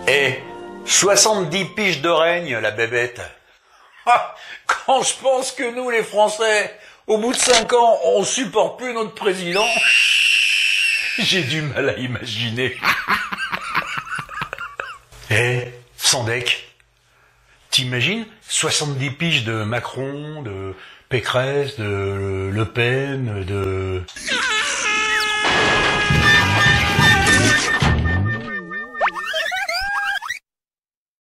Eh, 70 piges de règne, la bébête. Ah, quand je pense que nous, les Français, au bout de 5 ans, on supporte plus notre président, j'ai du mal à imaginer. Eh, Sandek, t'imagines 70 piges de Macron, de Pécresse, de Le Pen, de...